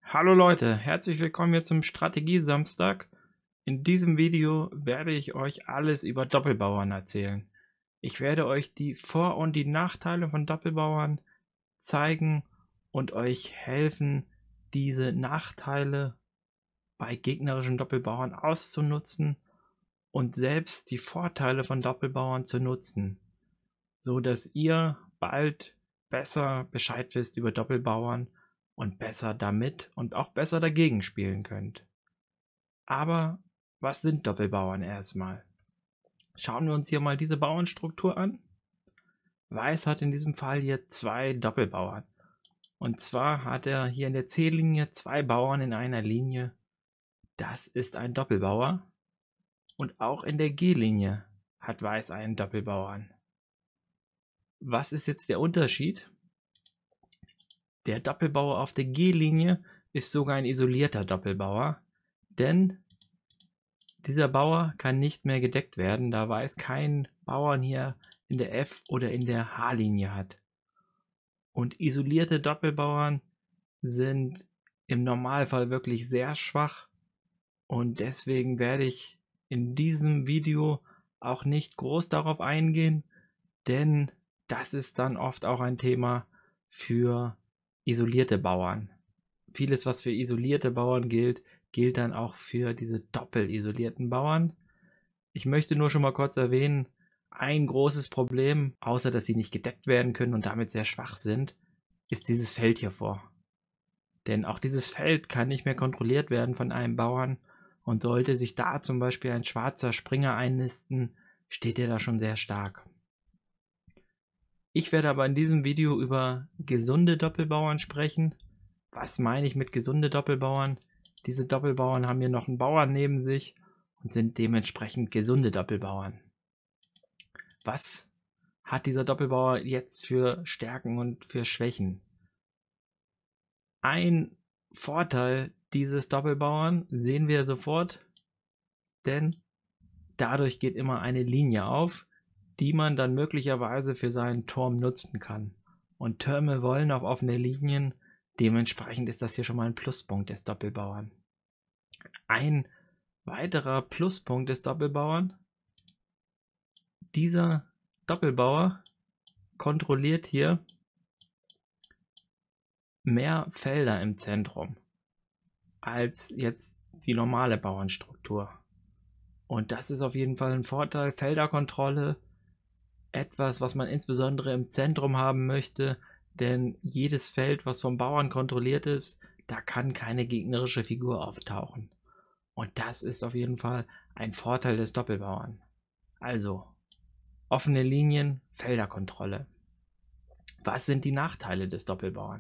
Hallo Leute, herzlich willkommen hier zum Strategie-Samstag. In diesem Video werde ich euch alles über Doppelbauern erzählen. Ich werde euch die Vor- und die Nachteile von Doppelbauern zeigen und euch helfen, diese Nachteile bei gegnerischen Doppelbauern auszunutzen und selbst die Vorteile von Doppelbauern zu nutzen, so dass ihr bald besser Bescheid wisst über Doppelbauern und besser damit und auch besser dagegen spielen könnt. Aber was sind Doppelbauern erstmal? Schauen wir uns hier mal diese Bauernstruktur an. Weiß hat in diesem Fall hier zwei Doppelbauern. Und zwar hat er hier in der C-Linie zwei Bauern in einer Linie. Das ist ein Doppelbauer. Und auch in der G-Linie hat Weiß einen Doppelbauern. Was ist jetzt der Unterschied? Der Doppelbauer auf der G-Linie ist sogar ein isolierter Doppelbauer, denn dieser Bauer kann nicht mehr gedeckt werden, da Weiß keinen Bauern hier in der F- oder in der H-Linie hat. Und isolierte Doppelbauern sind im Normalfall wirklich sehr schwach und deswegen werde ich in diesem Video auch nicht groß darauf eingehen, denn das ist dann oft auch ein Thema für isolierte Bauern. Vieles, was für isolierte Bauern gilt, gilt dann auch für diese doppelisolierten Bauern. Ich möchte nur schon mal kurz erwähnen, ein großes Problem, außer dass sie nicht gedeckt werden können und damit sehr schwach sind, ist dieses Feld hier vor. Denn auch dieses Feld kann nicht mehr kontrolliert werden von einem Bauern und sollte sich da zum Beispiel ein schwarzer Springer einnisten, steht er da schon sehr stark. Ich werde aber in diesem Video über gesunde Doppelbauern sprechen. Was meine ich mit gesunde Doppelbauern? Diese Doppelbauern haben hier noch einen Bauern neben sich und sind dementsprechend gesunde Doppelbauern. Was hat dieser Doppelbauer jetzt für Stärken und für Schwächen? Ein Vorteil dieses Doppelbauern sehen wir sofort, denn dadurch geht immer eine Linie auf, die man dann möglicherweise für seinen Turm nutzen kann. Und Türme wollen auf offene Linien, dementsprechend ist das hier schon mal ein Pluspunkt des Doppelbauern. Ein weiterer Pluspunkt des Doppelbauern: dieser Doppelbauer kontrolliert hier mehr Felder im Zentrum als jetzt die normale Bauernstruktur. Und das ist auf jeden Fall ein Vorteil. Felderkontrolle, etwas, was man insbesondere im Zentrum haben möchte, denn jedes Feld, was vom Bauern kontrolliert ist, da kann keine gegnerische Figur auftauchen. Und das ist auf jeden Fall ein Vorteil des Doppelbauern. Also, offene Linien, Felderkontrolle. Was sind die Nachteile des Doppelbauern?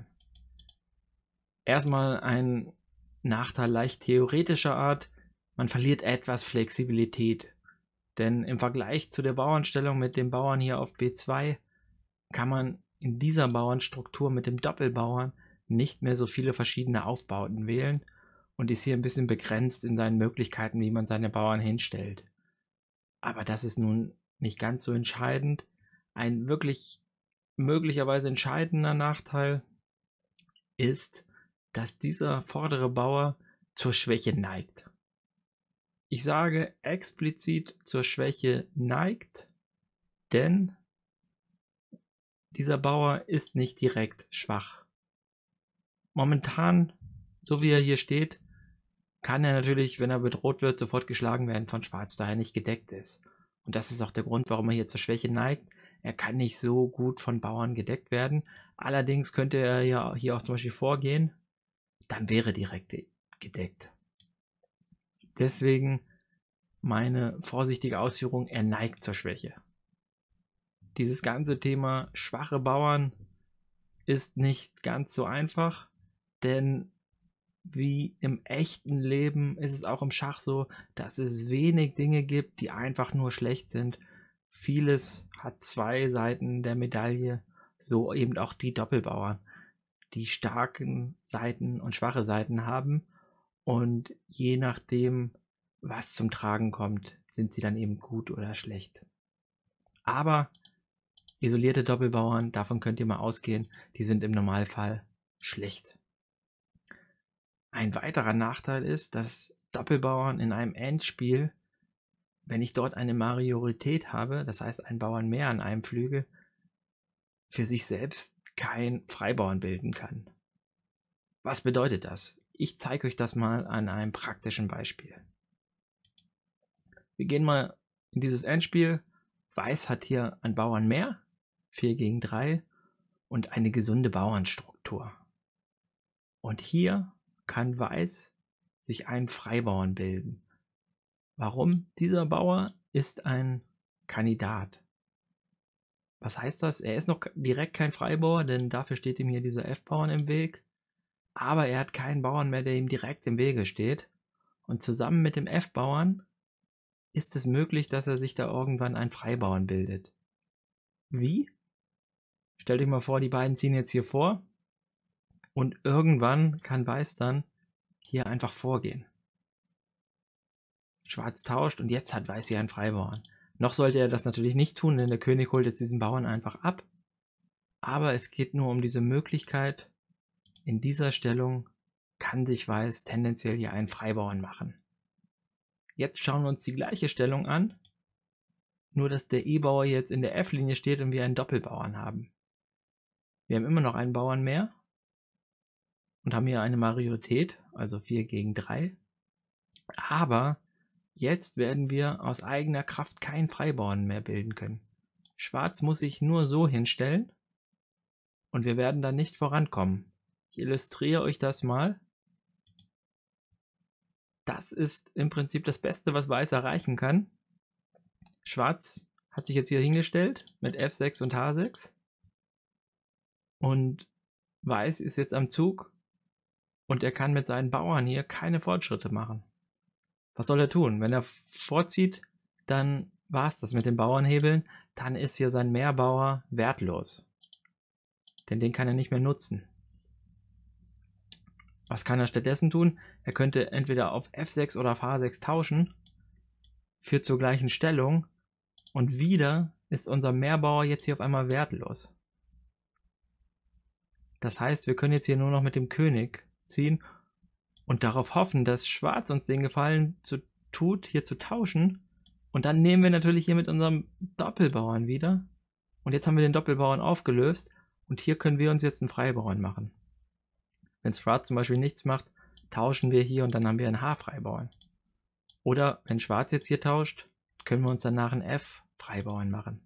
Erstmal ein Nachteil leicht theoretischer Art: man verliert etwas Flexibilität. Denn im Vergleich zu der Bauernstellung mit dem Bauern hier auf B2 kann man in dieser Bauernstruktur mit dem Doppelbauern nicht mehr so viele verschiedene Aufbauten wählen und ist hier ein bisschen begrenzt in seinen Möglichkeiten, wie man seine Bauern hinstellt. Aber das ist nun nicht ganz so entscheidend. Ein wirklich möglicherweise entscheidender Nachteil ist, dass dieser vordere Bauer zur Schwäche neigt. Ich sage explizit zur Schwäche neigt, denn dieser Bauer ist nicht direkt schwach. Momentan, so wie er hier steht, kann er natürlich, wenn er bedroht wird, sofort geschlagen werden von Schwarz, da er nicht gedeckt ist. Und das ist auch der Grund, warum er hier zur Schwäche neigt. Er kann nicht so gut von Bauern gedeckt werden. Allerdings könnte er ja hier auch zum Beispiel vorgehen, dann wäre direkt gedeckt. Deswegen meine vorsichtige Ausführung: er neigt zur Schwäche. Dieses ganze Thema schwache Bauern ist nicht ganz so einfach, denn wie im echten Leben ist es auch im Schach so, dass es wenig Dinge gibt, die einfach nur schlecht sind. Vieles hat zwei Seiten der Medaille, so eben auch die Doppelbauern, die starken Seiten und schwache Seiten haben. Und je nachdem, was zum Tragen kommt, sind sie dann eben gut oder schlecht. Aber isolierte Doppelbauern, davon könnt ihr mal ausgehen, die sind im Normalfall schlecht. Ein weiterer Nachteil ist, dass Doppelbauern in einem Endspiel, wenn ich dort eine Majorität habe, das heißt einen Bauern mehr an einem Flügel, für sich selbst kein Freibauern bilden kann. Was bedeutet das? Ich zeige euch das mal an einem praktischen Beispiel. Wir gehen mal in dieses Endspiel. Weiß hat hier einen Bauern mehr, 4 gegen 3 und eine gesunde Bauernstruktur. Und hier kann Weiß sich einen Freibauern bilden. Warum? Dieser Bauer ist ein Kandidat. Was heißt das? Er ist noch direkt kein Freibauer, denn dafür steht ihm hier dieser F-Bauern im Weg. Aber er hat keinen Bauern mehr, der ihm direkt im Wege steht. Und zusammen mit dem F-Bauern ist es möglich, dass er sich da irgendwann einen Freibauern bildet. Wie? Stellt euch mal vor, die beiden ziehen jetzt hier vor und irgendwann kann Weiß dann hier einfach vorgehen. Schwarz tauscht und jetzt hat Weiß hier einen Freibauern. Noch sollte er das natürlich nicht tun, denn der König holt jetzt diesen Bauern einfach ab. Aber es geht nur um diese Möglichkeit, in dieser Stellung kann sich Weiß tendenziell hier einen Freibauern machen. Jetzt schauen wir uns die gleiche Stellung an, nur dass der E-Bauer jetzt in der F-Linie steht und wir einen Doppelbauern haben. Wir haben immer noch einen Bauern mehr und haben hier eine Majorität, also 4 gegen 3. Aber jetzt werden wir aus eigener Kraft keinen Freibauern mehr bilden können. Schwarz muss sich nur so hinstellen und wir werden dann nicht vorankommen. Ich illustriere euch das mal. Das ist im Prinzip das Beste, was Weiß erreichen kann. Schwarz hat sich jetzt hier hingestellt mit F6 und H6. Und Weiß ist jetzt am Zug und er kann mit seinen Bauern hier keine Fortschritte machen. Was soll er tun? Wenn er vorzieht, dann war es das mit den Bauernhebeln. Dann ist hier sein Mehrbauer wertlos. Denn den kann er nicht mehr nutzen. Was kann er stattdessen tun? Er könnte entweder auf F6 oder auf H6 tauschen. Führt zur gleichen Stellung. Und wieder ist unser Mehrbauer jetzt hier auf einmal wertlos. Das heißt, wir können jetzt hier nur noch mit dem König ziehen und darauf hoffen, dass Schwarz uns den Gefallen tut, hier zu tauschen. Und dann nehmen wir natürlich hier mit unserem Doppelbauern wieder. Und jetzt haben wir den Doppelbauern aufgelöst. Und hier können wir uns jetzt einen Freibauern machen. Wenn Schwarz zum Beispiel nichts macht, tauschen wir hier und dann haben wir einen H-Freibauern. Oder wenn Schwarz jetzt hier tauscht, können wir uns danach einen F-Freibauern machen.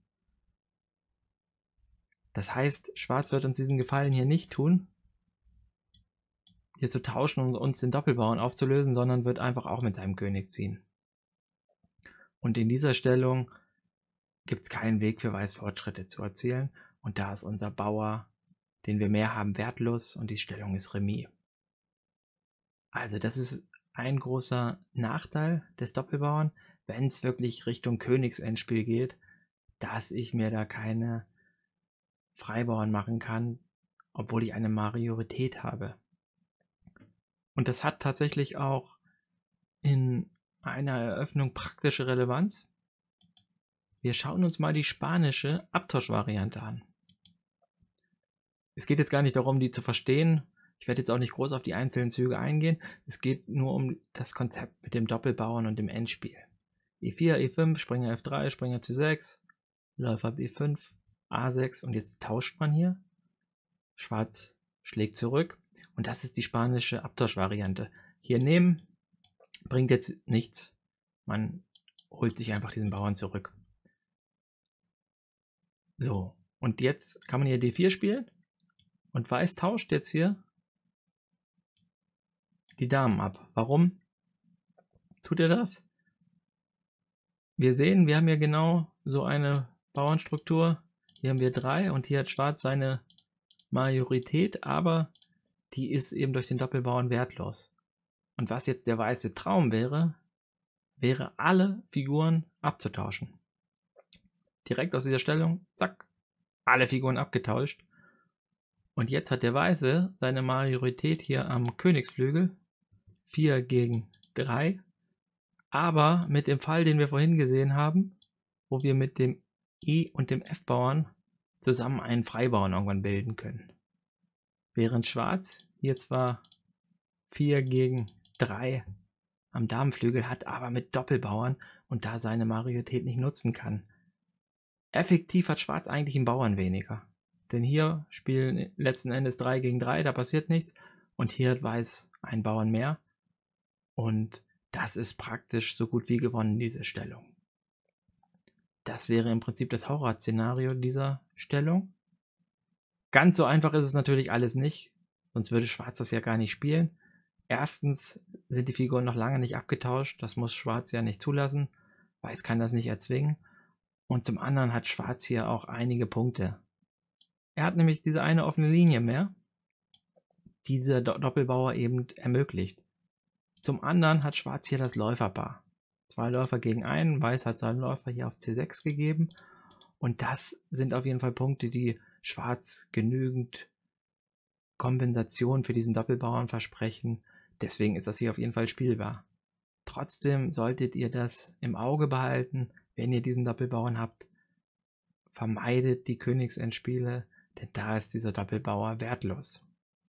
Das heißt, Schwarz wird uns diesen Gefallen hier nicht tun, hier zu tauschen und uns den Doppelbauern aufzulösen, sondern wird einfach auch mit seinem König ziehen. Und in dieser Stellung gibt es keinen Weg für Weiß Fortschritte zu erzielen. Und da ist unser Bauer, den wir mehr haben, wertlos und die Stellung ist Remis. Also das ist ein großer Nachteil des Doppelbauern, wenn es wirklich Richtung Königsendspiel geht, dass ich mir da keine Freibauern machen kann, obwohl ich eine Majorität habe. Und das hat tatsächlich auch in einer Eröffnung praktische Relevanz. Wir schauen uns mal die spanische Abtauschvariante an. Es geht jetzt gar nicht darum, die zu verstehen. Ich werde jetzt auch nicht groß auf die einzelnen Züge eingehen. Es geht nur um das Konzept mit dem Doppelbauern und dem Endspiel. E4, E5, Springer F3, Springer C6, Läufer B5, A6 und jetzt tauscht man hier. Schwarz schlägt zurück und das ist die spanische Abtauschvariante. Hier nehmen bringt jetzt nichts. Man holt sich einfach diesen Bauern zurück. So, und jetzt kann man hier D4 spielen und Weiß tauscht jetzt hier die Damen ab. Warum tut er das? Wir sehen, wir haben hier genau so eine Bauernstruktur. Hier haben wir 3 und hier hat Schwarz seine Majorität, aber die ist eben durch den Doppelbauern wertlos. Und was jetzt der weiße Traum wäre, wäre alle Figuren abzutauschen. Direkt aus dieser Stellung, zack, alle Figuren abgetauscht. Und jetzt hat der Weiße seine Majorität hier am Königsflügel, 4 gegen 3. Aber mit dem Fall, den wir vorhin gesehen haben, wo wir mit dem E und dem F-Bauern zusammen einen Freibauern irgendwann bilden können. Während Schwarz hier zwar 4 gegen 3 am Damenflügel hat, aber mit Doppelbauern und da seine Majorität nicht nutzen kann. Effektiv hat Schwarz eigentlich einen Bauern weniger. Denn hier spielen letzten Endes 3 gegen 3, da passiert nichts. Und hier hat Weiß einen Bauern mehr. Und das ist praktisch so gut wie gewonnen, diese Stellung. Das wäre im Prinzip das Horrorszenario dieser Stellung. Ganz so einfach ist es natürlich alles nicht, sonst würde Schwarz das ja gar nicht spielen. Erstens sind die Figuren noch lange nicht abgetauscht, das muss Schwarz ja nicht zulassen. Weiß kann das nicht erzwingen. Und zum anderen hat Schwarz hier auch einige Punkte. Er hat nämlich diese eine offene Linie mehr, die dieser Doppelbauer eben ermöglicht. Zum anderen hat Schwarz hier das Läuferpaar. 2 Läufer gegen einen, Weiß hat seinen Läufer hier auf C6 gegeben. Und das sind auf jeden Fall Punkte, die Schwarz genügend Kompensation für diesen Doppelbauern versprechen. Deswegen ist das hier auf jeden Fall spielbar. Trotzdem solltet ihr das im Auge behalten, wenn ihr diesen Doppelbauern habt. Vermeidet die Königsendspiele, denn da ist dieser Doppelbauer wertlos.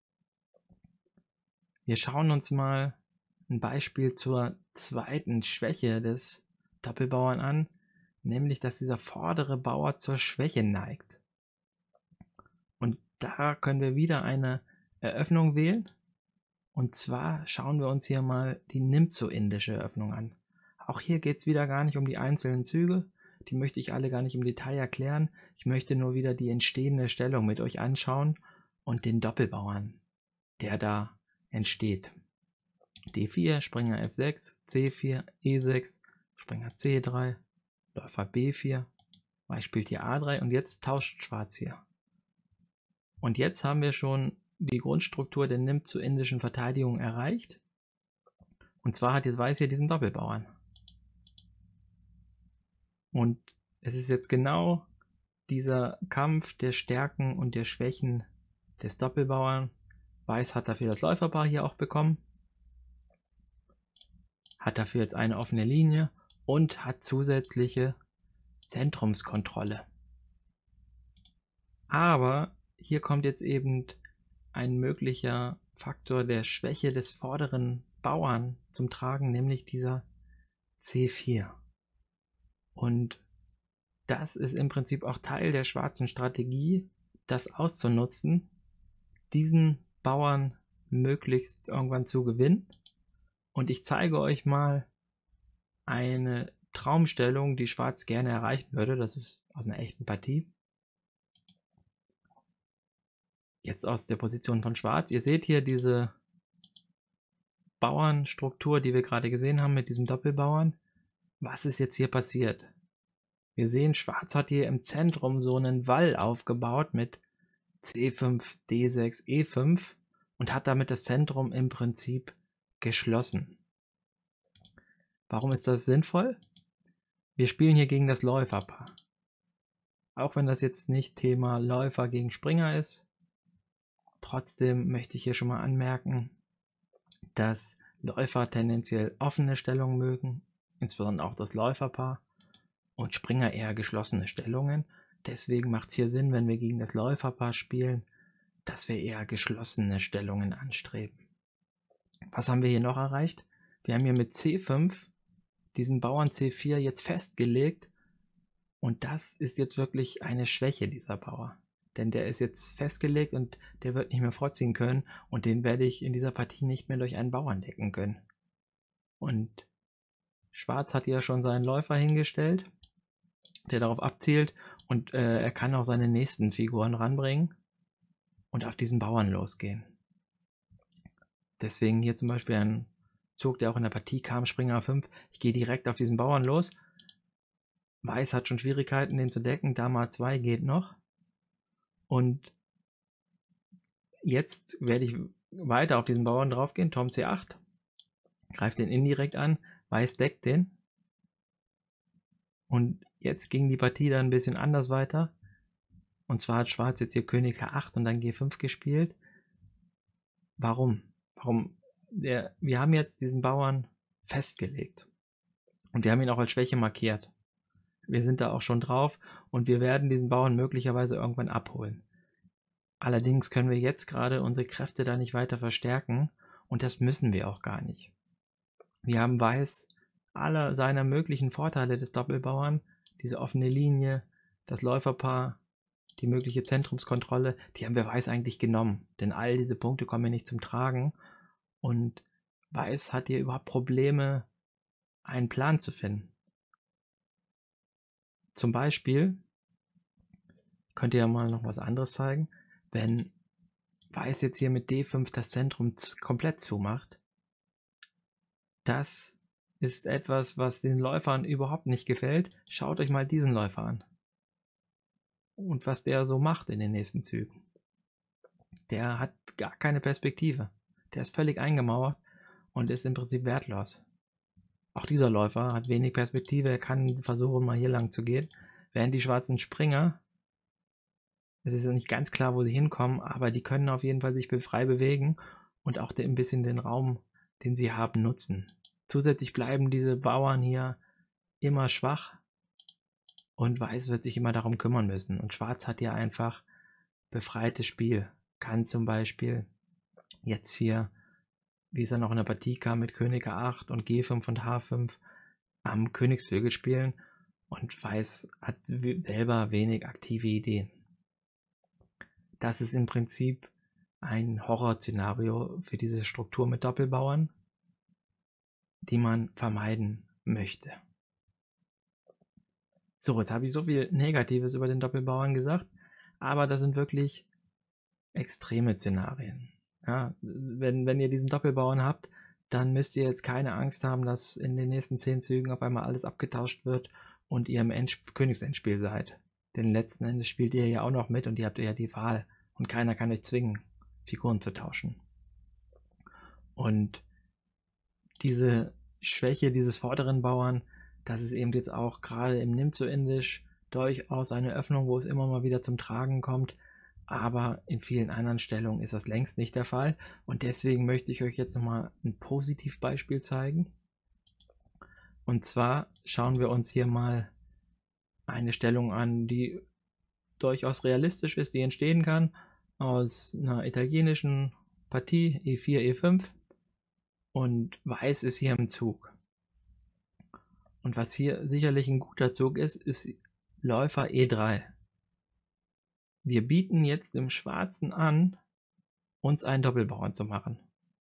Wir schauen uns mal ein Beispiel zur zweiten Schwäche des Doppelbauern an, nämlich dass dieser vordere Bauer zur Schwäche neigt. Und da können wir wieder eine Eröffnung wählen. Und zwar schauen wir uns hier mal die Nimzo-indische Eröffnung an. Auch hier geht es wieder gar nicht um die einzelnen Züge. Die möchte ich alle gar nicht im Detail erklären. Ich möchte nur wieder die entstehende Stellung mit euch anschauen und den Doppelbauern, der da entsteht. D4, Springer F6, C4, E6, Springer C3, Läufer B4, Weiß spielt hier A3 und jetzt tauscht Schwarz hier. Und jetzt haben wir schon die Grundstruktur der Nimzo-indischen Verteidigung erreicht. Und zwar hat jetzt Weiß hier diesen Doppelbauern. Und es ist jetzt genau dieser Kampf der Stärken und der Schwächen des Doppelbauern. Weiß hat dafür das Läuferpaar hier auch bekommen. Hat dafür jetzt eine offene Linie und hat zusätzliche Zentrumskontrolle. Aber hier kommt jetzt eben ein möglicher Faktor der Schwäche des vorderen Bauern zum Tragen, nämlich dieser C4. Und das ist im Prinzip auch Teil der schwarzen Strategie, das auszunutzen, diesen Bauern möglichst irgendwann zu gewinnen. Und ich zeige euch mal eine Traumstellung, die Schwarz gerne erreichen würde. Das ist aus einer echten Partie. Jetzt aus der Position von Schwarz. Ihr seht hier diese Bauernstruktur, die wir gerade gesehen haben mit diesem Doppelbauern. Was ist jetzt hier passiert? Wir sehen, Schwarz hat hier im Zentrum so einen Wall aufgebaut mit C5, D6, E5 und hat damit das Zentrum im Prinzip geschlossen. Warum ist das sinnvoll? Wir spielen hier gegen das Läuferpaar. Auch wenn das jetzt nicht Thema Läufer gegen Springer ist, trotzdem möchte ich hier schon mal anmerken, dass Läufer tendenziell offene Stellungen mögen, insbesondere auch das Läuferpaar, und Springer eher geschlossene Stellungen. Deswegen macht es hier Sinn, wenn wir gegen das Läuferpaar spielen, dass wir eher geschlossene Stellungen anstreben. Was haben wir hier noch erreicht? Wir haben hier mit C5 diesen Bauern C4 jetzt festgelegt und das ist jetzt wirklich eine Schwäche dieser Bauer. Denn der ist jetzt festgelegt und der wird nicht mehr vorziehen können und den werde ich in dieser Partie nicht mehr durch einen Bauern decken können. Und Schwarz hat ja schon seinen Läufer hingestellt, der darauf abzielt und er kann auch seine nächsten Figuren ranbringen und auf diesen Bauern losgehen. Deswegen hier zum Beispiel ein Zug, der auch in der Partie kam, Springer A5. Ich gehe direkt auf diesen Bauern los. Weiß hat schon Schwierigkeiten, den zu decken. Dame A2 geht noch. Und jetzt werde ich weiter auf diesen Bauern draufgehen. Turm C8. Greift den indirekt an. Weiß deckt den. Und jetzt ging die Partie dann ein bisschen anders weiter. Und zwar hat Schwarz jetzt hier König H8 und dann G5 gespielt. Warum? Wir haben jetzt diesen Bauern festgelegt. Und wir haben ihn auch als Schwäche markiert. Wir sind da auch schon drauf und wir werden diesen Bauern möglicherweise irgendwann abholen. Allerdings können wir jetzt gerade unsere Kräfte da nicht weiter verstärken Und das müssen wir auch gar nicht. Wir haben Weiß aller seiner möglichen Vorteile des Doppelbauern, diese offene Linie, das Läuferpaar, die mögliche Zentrumskontrolle, die haben wir Weiß eigentlich genommen. Denn all diese Punkte kommen hier nicht zum Tragen. Und Weiß hat hier überhaupt Probleme, einen Plan zu finden. Zum Beispiel, könnt ihr ja mal noch was anderes zeigen, wenn Weiß jetzt hier mit D5 das Zentrum komplett zumacht. Das ist etwas, was den Läufern überhaupt nicht gefällt. Schaut euch mal diesen Läufer an. Und was der so macht in den nächsten Zügen. Der hat gar keine Perspektive. Der ist völlig eingemauert und ist im Prinzip wertlos. Auch dieser Läufer hat wenig Perspektive. Er kann versuchen, mal hier lang zu gehen. Während die schwarzen Springer, es ist ja nicht ganz klar, wo sie hinkommen, aber die können auf jeden Fall sich frei bewegen und auch ein bisschen den Raum, den sie haben, nutzen. Zusätzlich bleiben diese Bauern hier immer schwach und Weiß wird sich immer darum kümmern müssen. Und Schwarz hat hier einfach befreites Spiel. Kann zum Beispiel jetzt hier, wie es dann noch in der Partie kam, mit König A8 und G5 und H5 am Königsflügel spielen und Weiß hat selber wenig aktive Ideen. Das ist im Prinzip ein Horrorszenario für diese Struktur mit Doppelbauern, die man vermeiden möchte. So, jetzt habe ich so viel Negatives über den Doppelbauern gesagt, aber das sind wirklich extreme Szenarien. Ja, wenn ihr diesen Doppelbauern habt, dann müsst ihr jetzt keine Angst haben, dass in den nächsten 10 Zügen auf einmal alles abgetauscht wird und ihr im Königsendspiel seid. Denn letzten Endes spielt ihr ja auch noch mit und ihr habt ja die Wahl und keiner kann euch zwingen, Figuren zu tauschen. Und diese Schwäche dieses vorderen Bauern, das ist eben jetzt auch gerade im Nimzo-Indisch durchaus eine Öffnung, wo es immer mal wieder zum Tragen kommt, aber in vielen anderen Stellungen ist das längst nicht der Fall und deswegen möchte ich euch jetzt nochmal ein Positivbeispiel zeigen. Und zwar schauen wir uns hier mal eine Stellung an, die durchaus realistisch ist, die entstehen kann aus einer italienischen Partie E4, E5 und Weiß ist hier im Zug. Und was hier sicherlich ein guter Zug ist, ist Läufer E3. Wir bieten jetzt dem Schwarzen an, uns einen Doppelbauern zu machen.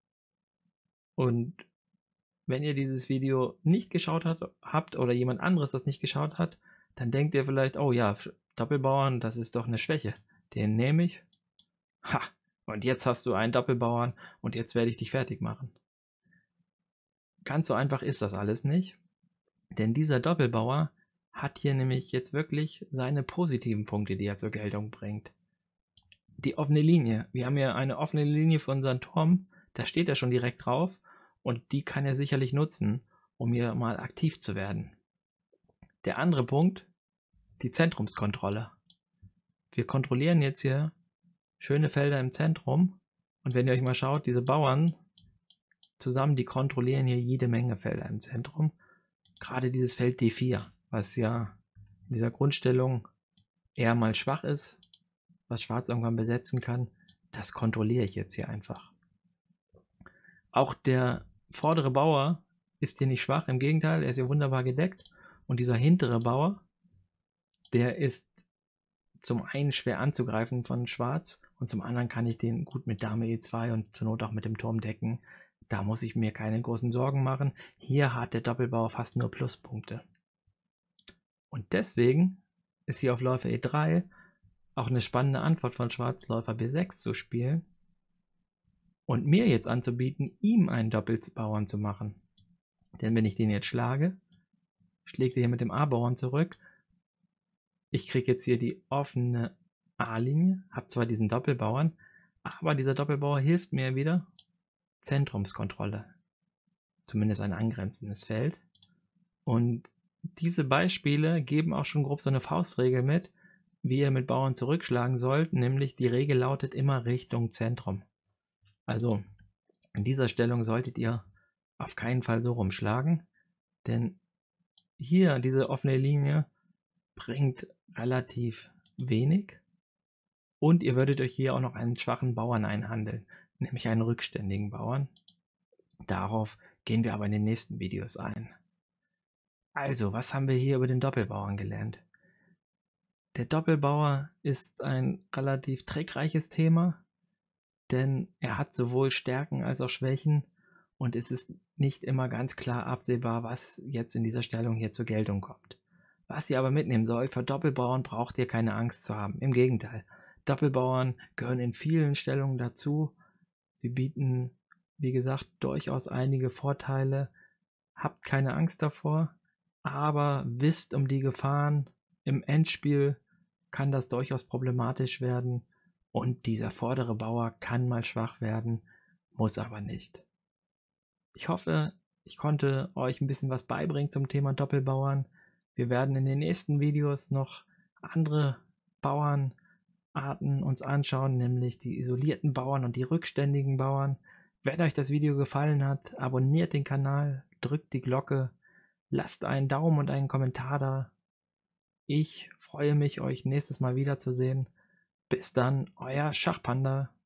Und wenn ihr dieses Video nicht geschaut habt oder jemand anderes das nicht geschaut hat, dann denkt ihr vielleicht, oh ja, Doppelbauern, das ist doch eine Schwäche. Den nehme ich. Ha, und jetzt hast du einen Doppelbauern und jetzt werde ich dich fertig machen. Ganz so einfach ist das alles nicht, denn dieser Doppelbauer hat hier nämlich jetzt wirklich seine positiven Punkte, die er zur Geltung bringt. Die offene Linie. Wir haben hier eine offene Linie für unseren Turm, da steht er schon direkt drauf und die kann er sicherlich nutzen, um hier mal aktiv zu werden. Der andere Punkt, die Zentrumskontrolle. Wir kontrollieren jetzt hier schöne Felder im Zentrum und wenn ihr euch mal schaut, diese Bauern zusammen, die kontrollieren hier jede Menge Felder im Zentrum. Gerade dieses Feld D4, was ja in dieser Grundstellung eher mal schwach ist, was Schwarz irgendwann besetzen kann, das kontrolliere ich jetzt hier einfach. Auch der vordere Bauer ist hier nicht schwach, im Gegenteil, er ist hier wunderbar gedeckt. Und dieser hintere Bauer, der ist zum einen schwer anzugreifen von Schwarz und zum anderen kann ich den gut mit Dame E2 und zur Not auch mit dem Turm decken. Da muss ich mir keine großen Sorgen machen. Hier hat der Doppelbauer fast nur Pluspunkte. Und deswegen ist hier auf Läufer E3 auch eine spannende Antwort von Schwarz, Läufer B6 zu spielen und mir jetzt anzubieten, ihm einen Doppelbauern zu machen. Denn wenn ich den jetzt schlage, schlägt er hier mit dem A-Bauern zurück. Ich kriege jetzt hier die offene A-Linie, habe zwar diesen Doppelbauern, aber dieser Doppelbauer hilft mir wieder Zentrumskontrolle. Zumindest ein angrenzendes Feld. Und diese Beispiele geben auch schon grob so eine Faustregel mit, wie ihr mit Bauern zurückschlagen sollt, nämlich die Regel lautet immer Richtung Zentrum. Also in dieser Stellung solltet ihr auf keinen Fall so rumschlagen, denn hier diese offene Linie bringt relativ wenig und ihr würdet euch hier auch noch einen schwachen Bauern einhandeln, nämlich einen rückständigen Bauern. Darauf gehen wir aber in den nächsten Videos ein. Also, was haben wir hier über den Doppelbauern gelernt? Der Doppelbauer ist ein relativ trickreiches Thema, denn er hat sowohl Stärken als auch Schwächen und es ist nicht immer ganz klar absehbar, was jetzt in dieser Stellung hier zur Geltung kommt. Was ihr aber mitnehmen sollt, für Doppelbauern braucht ihr keine Angst zu haben. Im Gegenteil, Doppelbauern gehören in vielen Stellungen dazu. Sie bieten, wie gesagt, durchaus einige Vorteile. Habt keine Angst davor, aber wisst um die Gefahren. Im Endspiel kann das durchaus problematisch werden und dieser vordere Bauer kann mal schwach werden, muss aber nicht. Ich hoffe, ich konnte euch ein bisschen was beibringen zum Thema Doppelbauern. Wir werden in den nächsten Videos noch andere Bauernarten uns anschauen, nämlich die isolierten Bauern und die rückständigen Bauern. Wenn euch das Video gefallen hat, abonniert den Kanal, drückt die Glocke, lasst einen Daumen und einen Kommentar da. Ich freue mich, euch nächstes Mal wiederzusehen. Bis dann, euer Schachpanda.